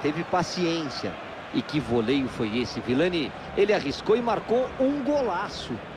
teve paciência. E que voleio foi esse, Vilani? Ele arriscou e marcou um golaço.